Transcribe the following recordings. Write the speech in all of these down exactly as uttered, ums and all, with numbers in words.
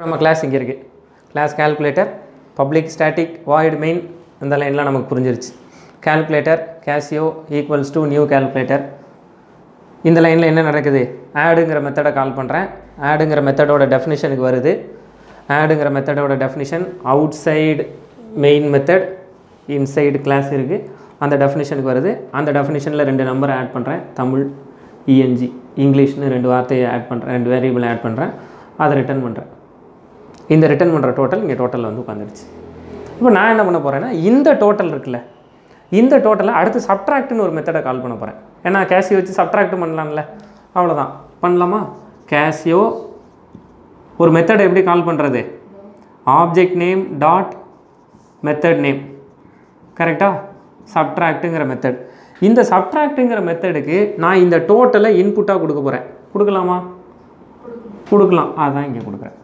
நம்ம கிளாஸ் இங்கே இருக்குது. Class calculator, public, static, void, main இந்த லைன்லாம் நமக்கு புரிஞ்சிருச்சு. Calculator Casio equals to new calculator. இந்த லைனில் என்ன நடக்குது? ஆடுங்கிற மெத்தடை கால் பண்ணுறேன். ஆடுங்கிற மெத்தடோட டெஃபினிஷனுக்கு வருது. ஆடுங்கிற மெத்தடோட definition outside main method, inside class இருக்குது. அந்த டெஃபினிஷனுக்கு வருது. அந்த டெஃபினிஷனில் ரெண்டு நம்பரை ஆட் பண்ணுறேன். தமிழ், இஎன்ஜி, இங்கிலீஷ்னு ரெண்டு வார்த்தையை ஆட் பண்ணுறேன், ரெண்டு வேரியபிள் ஆட் பண்ணுறேன். அதை ரிட்டர்ன் பண்ணுறேன். இந்த ரிட்டர்ன் பண்ணுற டோட்டல் இங்கே டோட்டலில் வந்து உட்காந்துருச்சு. இப்போ நான் என்ன பண்ண போகிறேன்னா, இந்த டோட்டல் இருக்குல்ல, இந்த டோட்டலை அடுத்து சப்ட்ராக்ட்னு ஒரு மெத்தடை கால் பண்ண போகிறேன். ஏன்னா கேசியோ வச்சு சப்ட்ராக்ட் பண்ணலாம்ல, அவ்வளோதான். பண்ணலாமா? கேசியோ ஒரு மெத்தடை எப்படி கால் பண்ணுறது? Object name dot method name, கரெக்டாக? சப்ட்ராக்ட்டுங்கிற மெத்தட். இந்த சப்ட்ராக்ட்டுங்கிற மெத்தடுக்கு நான் இந்த டோட்டலை இன்புட்டாக கொடுக்க போகிறேன். கொடுக்கலாமா? கொடுக்கலாம். அதுதான் இங்கே கொடுக்குறேன்.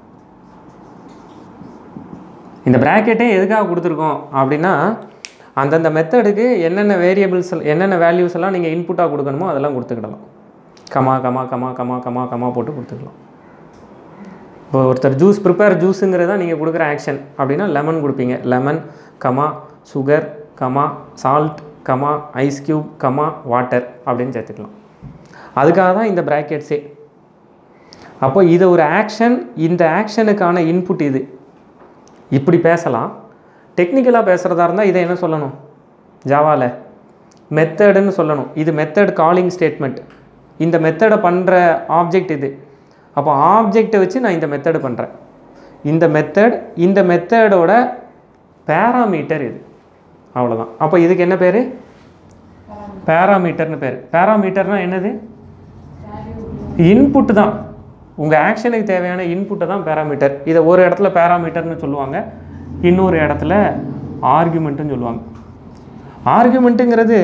இந்த ப்ராக்கெட்டே எதுக்காக கொடுத்துருக்கோம் அப்படின்னா, அந்தந்த மெத்தடுக்கு என்னென்ன வேரியபிள்ஸ் என்னென்ன வேல்யூஸ் எல்லாம் நீங்கள் இன்புட்டாக கொடுக்கணுமோ அதெல்லாம் கொடுத்துக்கிடலாம். Comma comma comma comma comma comma போட்டு கொடுத்துக்கலாம். இப்போ ஒருத்தர் ஜூஸ் ப்ரிப்பேர் ஜூஸுங்கிறது தான் நீங்கள் கொடுக்குற ஆக்ஷன் அப்படின்னா லெமன் கொடுப்பீங்க. Lemon comma sugar comma salt comma ice cube comma water அப்படின்னு சேர்த்துக்கலாம். அதுக்காக தான் இந்த ப்ராக்கெட்ஸே. அப்போ இது ஒரு ஆக்ஷன், இந்த ஆக்ஷனுக்கான இன்புட் இது. இப்படி பேசலாம். டெக்னிக்கலாக பேசுகிறதா இருந்தால் இதை என்ன சொல்லணும்? ஜாவாவில் மெத்தடுன்னு சொல்லணும். இது மெத்தட் காலிங் ஸ்டேட்மெண்ட். இந்த மெத்தடை பண்ணுற ஆப்ஜெக்ட் இது. அப்போ ஆப்ஜெக்டை வச்சு நான் இந்த மெத்தடு பண்ணுறேன். இந்த மெத்தட் இந்த மெத்தடோட பேராமீட்டர் இது. அவ்வளோதான். அப்போ இதுக்கு என்ன பேர்? பேராமீட்டர்னு பேர். பேராமீட்டர்னால் என்னது? இன்புட்டு தான். உங்கள் ஆக்ஷனுக்கு தேவையான இன்புட்டை தான் பேராமீட்டர். இதை ஒரு இடத்துல பேராமீட்டர்னு சொல்லுவாங்க, இன்னொரு இடத்துல ஆர்குமெண்ட்டுன்னு சொல்லுவாங்க. ஆர்குமெண்ட்டுங்கிறது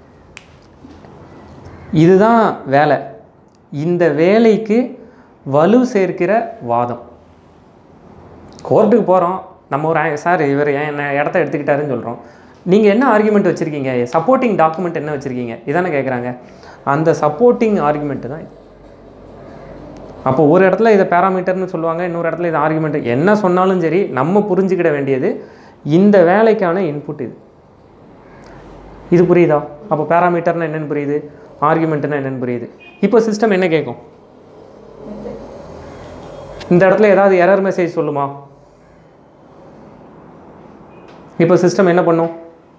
இதுதான் வேலை. இந்த வேலைக்கு வலு சேர்க்கிற வாதம். கோர்ட்டுக்கு போகிறோம், நம்ம ஒரு சார் இவர் ஏன் என்ன இடத்த எடுத்துக்கிட்டாருன்னு சொல்கிறோம். நீங்கள் என்ன ஆர்குமெண்ட் வச்சுருக்கீங்க? சப்போர்ட்டிங் டாக்குமெண்ட் என்ன வச்சுருக்கீங்க? இதானே கேட்குறாங்க. அந்த சப்போர்ட்டிங் ஆர்குமெண்ட்டு தான் இது. அப்போ ஒரு இடத்துல இதை பேராமீட்டர்னு சொல்லுவாங்க, இன்னொரு இடத்துல இது ஆர்குமெண்ட். என்ன சொன்னாலும் சரி, நம்ம புரிஞ்சுக்கிட வேண்டியது இந்த வேலைக்கான இன்புட் இது. இது புரியுதா? அப்போ பேராமீட்டர்னா என்னென்னு புரியுது, ஆர்குமெண்ட்னா என்னென்னு புரியுது. இப்போ சிஸ்டம் என்ன கேட்கும்? இந்த இடத்துல ஏதாவது எரர் மெசேஜ் சொல்லுமா? இப்போ சிஸ்டம் என்ன பண்ணும்?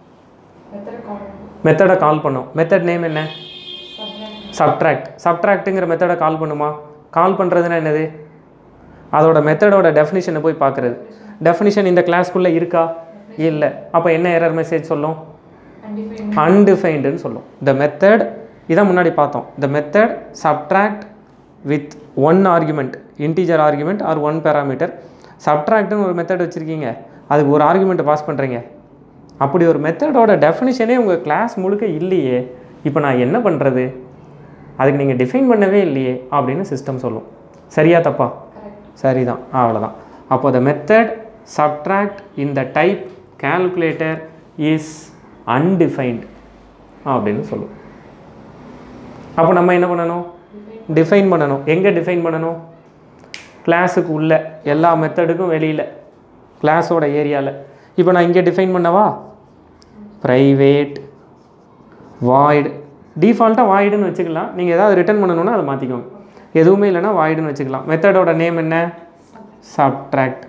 மெத்தடை கால் பண்ணும். மெத்தட் நேம் என்ன? சப்ட்ராக்ட். சப்ட்ராக்ட்டுங்கிற மெத்தடை கால் பண்ணுமா? கால் பண்ணுறதுன்னா என்னது? அதோட மெத்தடோட டெஃபினிஷனை போய் பார்க்குறது. டெஃபினிஷன் இந்த கிளாஸ்க்குள்ளே இருக்கா? இல்லை. அப்போ என்ன எரர் மெசேஜ் சொல்லும்? அன்டிஃபைன்டுன்னு சொல்லும். த மெத்தட் இதான் முன்னாடி பார்த்தோம். The method subtract with one argument, integer argument or one parameter. சப்ட்ராக்ட்னு ஒரு மெத்தட் வச்சுருக்கீங்க, அதுக்கு ஒரு ஆர்குமெண்ட்டை பாஸ் பண்ணுறீங்க. அப்படி ஒரு மெத்தடோட டெஃபினிஷனே உங்கள் கிளாஸ் முழுக்க இல்லையே, இப்போ நான் என்ன பண்ணுறது? அதுக்கு நீங்கள் டிஃபைன் பண்ணவே இல்லையே அப்படின்னு சிஸ்டம் சொல்லும். சரியா தப்பா? சரிதான். அவ்வளோதான். அப்போ the method subtract in the type calculator is undefined அப்படின்னு சொல்லும். அப்போ நம்ம என்ன பண்ணணும்? டிஃபைன் பண்ணணும். எங்கே டிஃபைன் பண்ணணும்? கிளாஸுக்கு உள்ள எல்லா மெத்தடுக்கும் வெளியில் கிளாஸோட ஏரியாவில். இப்போ நான் இங்கே டிஃபைன் பண்ணவா? Private void. டிஃபால்ட்டாக வாய்டுன்னு வச்சுக்கலாம். நீங்கள் ஏதாவது ரிட்டர்ன் பண்ணணுன்னா அதை மாற்றிக்கோங்க. எதுவுமே இல்லைன்னா வாய்டுன்னு வச்சுக்கலாம். மெத்தடோட நேம் என்ன? சப்ட்ராக்ட்.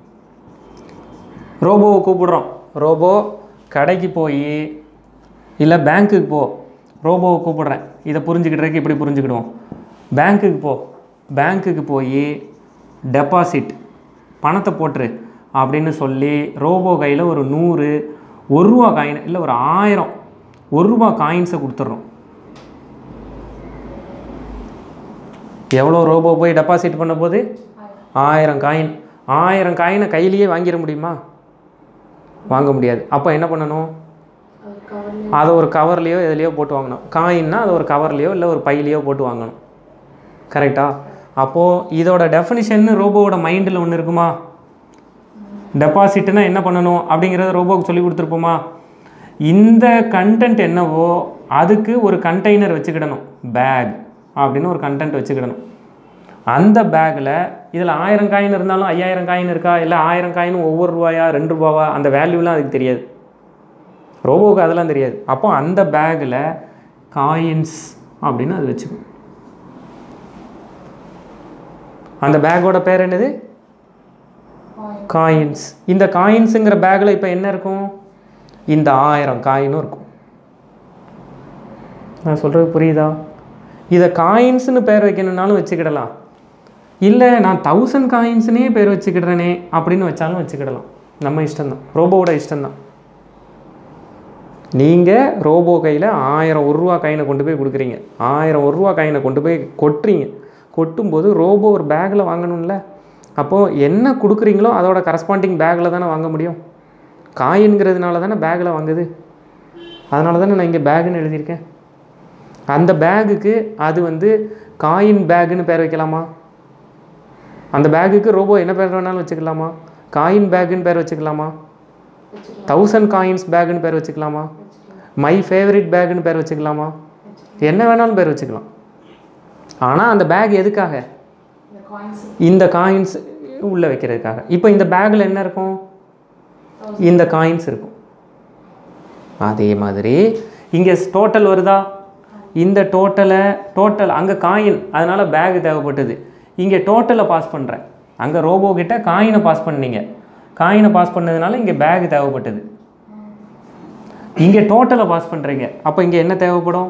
ரோபோவை கூப்பிடுறோம். ரோபோ கடைக்கு போய் இல்லை பேங்க்குக்கு போ. ரோபோவை கூப்பிடுறேன். இதை புரிஞ்சுக்கிட்டுறதுக்கு இப்படி புரிஞ்சுக்கிடுவோம். பேங்க்குக்கு போ. பேங்க்குக்கு போய் டெபாசிட் பணத்தை போட்டுரு அப்படின்னு சொல்லி ரோபோ கையில் ஒரு நூறு ஒரு ரூபா காயின் இல்லை ஒரு ஆயிரம் ஒரு ரூபா காயின்ஸை கொடுத்துட்றோம். எவ்வளோ ரோபோ போய் டெபாசிட் பண்ண போது? ஆயிரம் காயின். ஆயிரம் காயினை கையிலேயே வாங்கிட முடியுமா? வாங்க முடியாது. அப்போ என்ன பண்ணணும்? அதை ஒரு கவர்லேயோ எதுலேயோ போட்டு வாங்கணும். காயின்னா அதை ஒரு கவர்லேயோ இல்லை ஒரு பையிலையோ போட்டு வாங்கணும். கரெக்டாக? அப்போது இதோட டெஃபினிஷன் ரோபோவோட மைண்டில் ஒன்று இருக்குமா? டெபாசிட்னா என்ன பண்ணணும் அப்படிங்கிறத ரோபோவுக்கு சொல்லி கொடுத்துருப்போமா? இந்த கண்டென்ட் என்னவோ அதுக்கு ஒரு கண்டெய்னர் வச்சுக்கிடணும். பேக் அப்படின்னு ஒரு கண்டென்ட் வச்சுக்கிடணும். அந்த பேக்கில் இதில் ஆயிரம் காயின் இருந்தாலும் ஐயாயிரம் காயின் இருக்கா, இல்லை ஆயிரம் காயின் ஒவ்வொரு ரூபாயா ரெண்டு ரூபாவா, அந்த வேல்யூலாம் அதுக்கு தெரியாது. ரோபோவுக்கு அதெல்லாம் தெரியாது. அப்போ அந்த பேக்கில் காயின்ஸ் அப்படின்னு அது வச்சுக்கணும். அந்த பேக்கோட பேர் என்னது? காயின்ஸ். இந்த காயின்ஸுங்கிற பேக்கில் இப்போ என்ன இருக்கும்? இந்த ஆயிரம் காயினும் இருக்கும். நான் சொல்கிறது புரியுதா? இதை காயின்ஸ்னு பேர் வைக்கணுன்னாலும் வச்சுக்கிடலாம், இல்லை நான் தௌசண்ட் காயின்ஸ்னே பேர் வச்சுக்கிடுறேனே அப்படின்னு வச்சாலும் வச்சுக்கிடலாம். நம்ம இஷ்டம்தான், ரோபோவோட இஷ்டம்தான். நீங்கள் ரோபோ கையில் ஆயிரம் ஒரு ரூபா காயினை கொண்டு போய் கொடுக்குறீங்க, ஆயிரம் ஒரு ரூபா காயினை கொண்டு போய் கொட்டுறீங்க. கொட்டும்போது ரோபோ ஒரு பேக்கில் வாங்கணும்ல, அப்போது என்ன கொடுக்குறீங்களோ அதோட கரஸ்பாண்டிங் பேக்கில் தானே வாங்க முடியும். காயின்ங்கிறதுனால தானே பேக்கில் வாங்குது. அதனால தானே நான் இங்கே பேக்குன்னு எழுதியிருக்கேன். அந்த பேகுக்கு அது வந்து காயின் பேக்குன்னு பேர் வைக்கலாமா? அந்த பேகுக்கு ரோபோ என்ன பேர் வேணாலும் வச்சுக்கலாமா? காயின் பேக்குன்னு பேர் வச்சுக்கலாமா? தௌசண்ட் காயின்ஸ் பேக்குன்னு பேர் வச்சுக்கலாமா? மை ஃபேவரட் பேக்குன்னு பேர் வச்சுக்கலாமா? என்ன வேணாலும் பேர் வச்சுக்கலாம். ஆனால் அந்த பேக் எதுக்காக? இந்த காயின்ஸ் உள்ளே வைக்கிறதுக்காக. இப்போ இந்த பேக்கில் என்ன இருக்கும்? இந்த காயின்ஸ் இருக்கும். அதே மாதிரி இங்கே டோட்டல் வருதா? இந்த டோட்டலை டோட்டல் அங்கே காயின், அதனால் பேகு தேவைப்பட்டது. இங்கே டோட்டலை பாஸ் பண்ணுறேன், அங்கே ரோபோ கிட்ட காயினை பாஸ் பண்ணீங்க, காயினை பாஸ் பண்ணதுனால இங்கே பேகு தேவைப்பட்டது. இங்கே டோட்டலை பாஸ் பண்ணுறீங்க, அப்போ இங்கே என்ன தேவைப்படும்?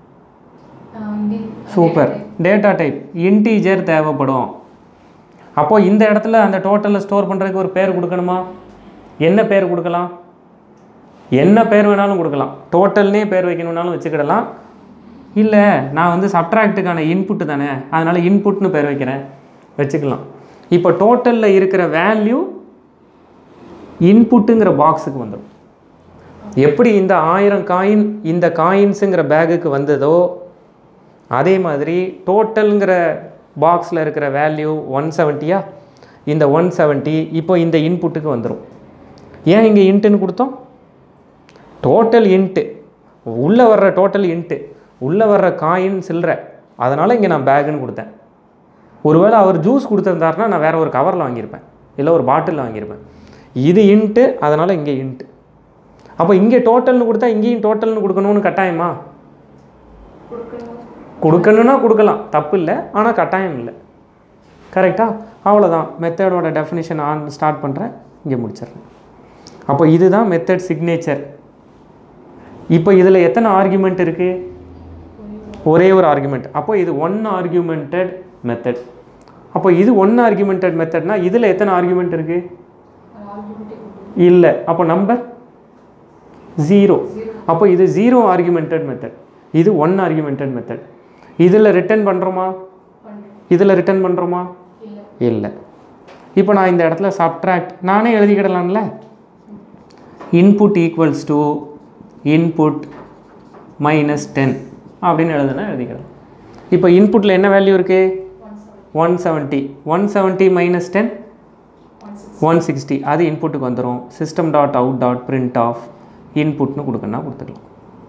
சூப்பர், டேட்டா டைப் இன்டீஜர் தேவைப்படும். அப்போது இந்த இடத்துல அந்த டோட்டலை ஸ்டோர் பண்ணுறதுக்கு ஒரு பேர் கொடுக்கணுமா? என்ன பேர் கொடுக்கலாம்? என்ன பேர் வேணாலும் கொடுக்கலாம். டோட்டல்னே பேர் வைக்கணும்னாலும் வச்சுக்கிடலாம். இல்லை நான் வந்து சப்ட்ராக்டுக்கான இன்புட்டு தானே, அதனால் இன்புட்னு பேர் வைக்கிறேன், வச்சுக்கலாம். இப்போ டோட்டலில் இருக்கிற வேல்யூ இன்புட்டுங்கிற பாக்ஸுக்கு வந்துடும். எப்படி இந்த ஆயிரம் காயின் இந்த காயின்ஸுங்கிற பேகுக்கு வந்ததோ அதே மாதிரி டோட்டலுங்கிற பாக்ஸில் இருக்கிற வேல்யூ ஒன் செவன்ட்டியா, இந்த ஒன் செவன்ட்டி இப்போ இந்த இன்புட்டுக்கு வந்துடும். ஏன் இங்கே இன்ட்டுன்னு கொடுத்தோம்? டோட்டல் இன்ட்டு, உள்ளே வர்ற டோட்டல் இன்ட்டு, உள்ளே வர்ற காயின் சில்லற, அதனால் இங்கே நான் பேக்குன்னு கொடுத்தேன். ஒருவேளை அவர் ஜூஸ் கொடுத்துருந்தாருன்னா நான் வேறு ஒரு கவரில் வாங்கியிருப்பேன், இல்லை ஒரு பாட்டிலில் வாங்கியிருப்பேன். இது இன்ட்டு, அதனால் இங்கே இன்ட்டு. அப்போ இங்கே டோட்டல்னு கொடுத்தா இங்கேயும் டோட்டல்னு கொடுக்கணும்னு கட்டாயமா? கொடுக்கணுன்னா கொடுக்கலாம், தப்பு இல்லை, ஆனால் கட்டாயம் இல்லை. கரெக்டாக? அவ்வளோதான். மெத்தடோட டெஃபினிஷன் ஆன் ஸ்டார்ட் பண்ணுறேன், இங்கே முடிச்சிடுறேன். அப்போ இதுதான் மெத்தட் சிக்னேச்சர். இப்போ இதில் எத்தனை ஆர்குமெண்ட் இருக்குது? ஒரே ஒரு ஆர்குமெண்ட். அப்போ இது ஒன் ஆர்குமெண்டட் மெத்தட். அப்போ இது ஒன் ஆர்குமெண்டட் மெத்தட்னா இதில் எத்தனை ஆர்குமெண்ட் இருக்குது? இல்லை. அப்போ நம்பர் ஜீரோ. அப்போ இது ஜீரோ ஆர்குமெண்டட் மெத்தட், இது ஒன் ஆர்குமெண்டட் மெத்தட். இதில் ரிட்டர்ன் பண்ணுறோமா? இதில் ரிட்டர்ன் பண்ணுறோமா? இல்லை. இப்போ நான் இந்த இடத்துல சப்ட்ராக்ட் நானே எழுதிக்கிடலாம்ல. Input equals to input minus ten அப்படின்னு எழுதுனா எழுதிக்கலாம். இப்போ இன்புட்டில் என்ன வேல்யூ இருக்குது? One seventy. One seventy minus ten one sixty. அது இன்புட்டுக்கு வந்துடும். System dot out dot print of இன்புட்னு கொடுக்கணும்னா கொடுத்துக்கலாம்.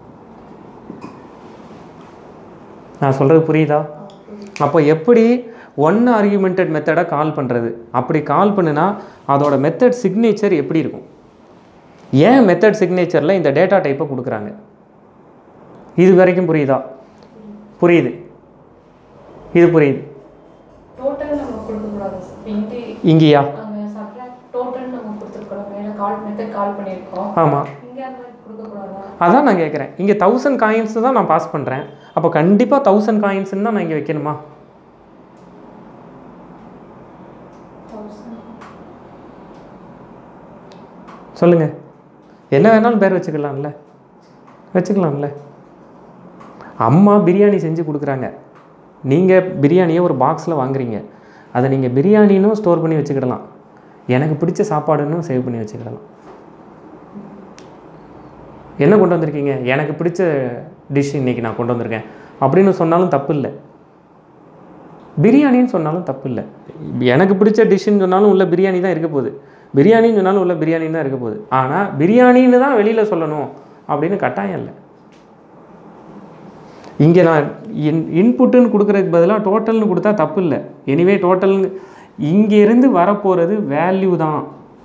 நான் சொல்கிறது புரியுதா? அப்போ எப்படி ஒன் ஆர்குமெண்டட் மெத்தடை கால் பண்ணுறது? அப்படி கால் பண்ணுனா அதோட மெத்தட் சிக்னேச்சர் எப்படி இருக்கும்? ஏன் மெத்தட் சிக்னேச்சரில் இந்த டேட்டா டைப்பை கொடுக்குறாங்க? இது வரைக்கும் புரியுதா? புரியுது, இது புரியுது. இங்கேயா? ஆமாம், அதான் நான் கேட்குறேன். இங்கே தௌசண்ட் காயின்ஸ் தான் நான் பாஸ் பண்ணுறேன், அப்போ கண்டிப்பாக தௌசண்ட் காயின்ஸ்ன்னு தான் நான் இங்கே வைக்கணுமா? சொல்லுங்கள். என்ன வேணாலும் பேர் வச்சுக்கலாம்ல, வச்சுக்கலாம்ல. அம்மா பிரியாணி செஞ்சு கொடுக்குறாங்க, நீங்கள் பிரியாணியை ஒரு பாக்ஸில் வாங்குறீங்க, அதை நீங்கள் பிரியாணின்னு ஸ்டோர் பண்ணி வச்சுக்கிடலாம், எனக்கு பிடிச்ச சாப்பாடுன்னு சேவ் பண்ணி வச்சுக்கிடலாம். என்ன கொண்டு வந்திருக்கீங்க? எனக்கு பிடிச்ச டிஷ் இன்றைக்கி நான் கொண்டு வந்திருக்கேன் அப்படின்னு சொன்னாலும் தப்பு இல்லை, பிரியாணின்னு சொன்னாலும் தப்பு இல்லை. எனக்கு பிடிச்ச டிஷ்ஷுன்னு சொன்னாலும் உள்ள பிரியாணி தான் இருக்க போகுது, பிரியாணின்னு சொன்னாலும் உள்ள பிரியாணி தான் இருக்க போகுது. ஆனால் பிரியாணின்னு தான் வெளியில் சொல்லணும் அப்படின்னு கட்டாயம் இல்லை. இங்கே நான் இன் இன்புட்டுன்னு கொடுக்குறதுக்கு பதிலாக டோட்டல்னு கொடுத்தா தப்பு இல்லை. எனிவே டோட்டல்னு இங்கேருந்து வரப்போகிறது வேல்யூ தான்.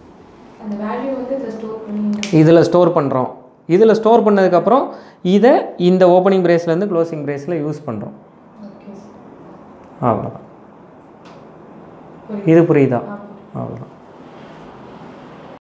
இதில் ஸ்டோர் பண்ணுறோம். இதில் ஸ்டோர் பண்ணதுக்கப்புறம் இதை இந்த ஓப்பனிங் பிரேஸ்லேருந்து க்ளோசிங் பிரேஸில் யூஸ் பண்ணுறோம். அவ்வளோதான். இது புரியுதா? அவ்வளோதான்.